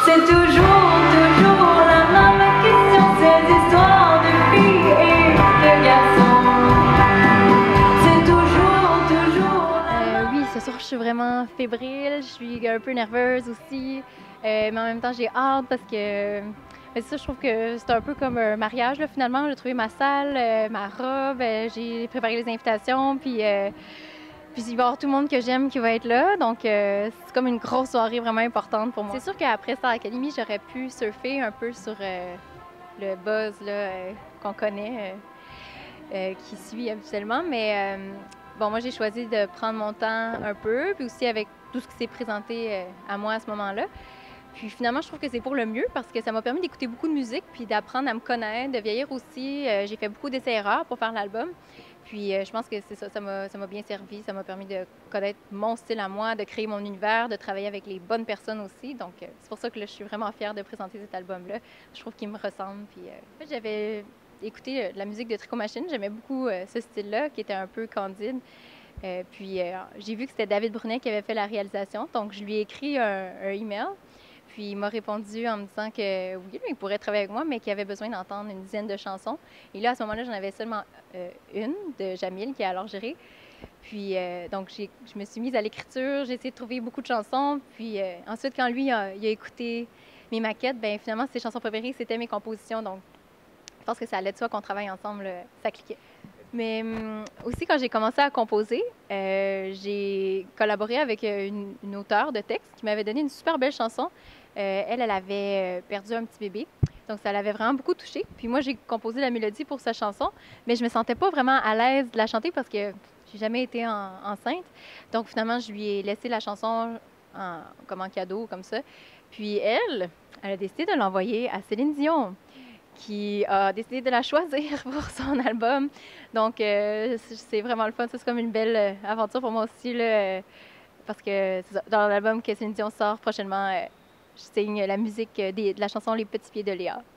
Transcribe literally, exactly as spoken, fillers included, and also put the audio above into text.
C'est toujours, toujours la même question, ces histoires de filles et de garçons. C'est toujours, toujours la Euh, même... oui, ce soir, je suis vraiment fébrile, je suis un peu nerveuse aussi, euh, mais en même temps, j'ai hâte parce que mais ça, je trouve que c'est un peu comme un mariage, là, finalement. J'ai trouvé ma salle, euh, ma robe, euh, j'ai préparé les invitations, puis, euh, puis il va y avoir tout le monde que j'aime qui va être là, donc euh, c'est comme une grosse soirée vraiment importante pour moi. C'est sûr qu'après Star Academy, j'aurais pu surfer un peu sur euh, le buzz là, euh, qu'on connaît, euh, euh, qui suit habituellement, mais euh, bon, moi, j'ai choisi de prendre mon temps un peu, puis aussi avec tout ce qui s'est présenté euh, à moi à ce moment-là. Puis finalement, je trouve que c'est pour le mieux parce que ça m'a permis d'écouter beaucoup de musique puis d'apprendre à me connaître, de vieillir aussi. Euh, j'ai fait beaucoup d'essais-erreurs pour faire l'album. Puis euh, je pense que c'est ça, ça m'a, ça m'a bien servi. Ça m'a permis de connaître mon style à moi, de créer mon univers, de travailler avec les bonnes personnes aussi. Donc euh, c'est pour ça que là, je suis vraiment fière de présenter cet album-là. Je trouve qu'il me ressemble. Puis euh, en fait, j'avais écouté euh, la musique de Tricot Machine. J'aimais beaucoup euh, ce style-là qui était un peu candide. Euh, puis euh, j'ai vu que c'était David Brunet qui avait fait la réalisation. Donc je lui ai écrit un, un email. Puis il m'a répondu en me disant que oui, il pourrait travailler avec moi, mais qu'il avait besoin d'entendre une dizaine de chansons. Et là, à ce moment-là, j'en avais seulement euh, une de Jamil, qui a alors géré. Puis euh, donc, j'ai, je me suis mise à l'écriture, j'ai essayé de trouver beaucoup de chansons. Puis euh, ensuite, quand lui a, il a écouté mes maquettes, bien finalement, ses chansons préférées, c'était mes compositions. Donc, je pense que ça allait de soi qu'on travaille ensemble, ça cliquait. Mais hum, aussi, quand j'ai commencé à composer, euh, j'ai collaboré avec une, une auteure de texte qui m'avait donné une super belle chanson. Euh, elle, elle avait perdu un petit bébé, donc ça l'avait vraiment beaucoup touchée. Puis moi, j'ai composé la mélodie pour sa chanson, mais je me sentais pas vraiment à l'aise de la chanter parce que j'ai jamais été en, enceinte. Donc finalement, je lui ai laissé la chanson en, comme en cadeau, comme ça. Puis elle, elle a décidé de l'envoyer à Céline Dion, qui a décidé de la choisir pour son album. Donc, euh, c'est vraiment le fun. Ça, c'est comme une belle aventure pour moi aussi, là, parce que dans l'album que Céline Dion sort prochainement, euh, je signe la musique des, de la chanson Les Petits Pieds de Léa.